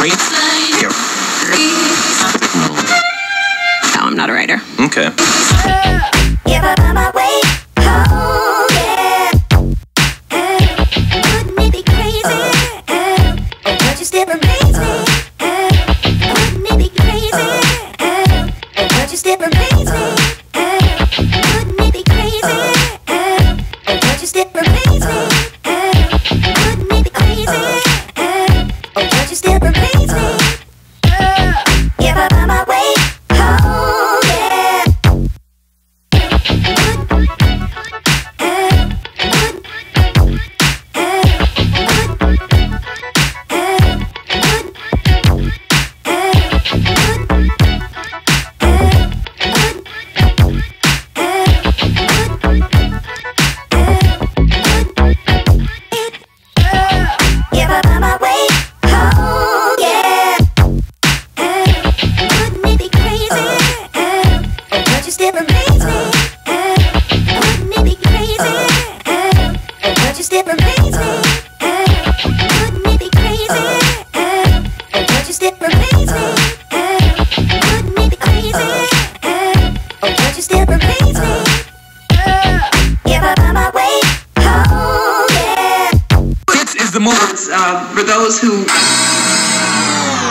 No, I'm not a writer. Okay. If I find my way home, yeah. Wouldn't it be crazy? Don't you still amaze me? Wouldn't it be crazy? Don't you still amaze me? Wouldn't it be crazy? Don't you still amaze me? Wouldn't it be crazy? Don't you still amaze me? If I find my way home, yeah. If I find my way home, yeah. Wouldn't it be crazy? Don't you still amaze me? Wouldn't it be crazy? Don't you still amaze me? Wouldn't it be crazy? Don't you still amaze me? Wouldn't it be crazy? Don't you still amaze me? If I find my way home, yeah. This is the move for those who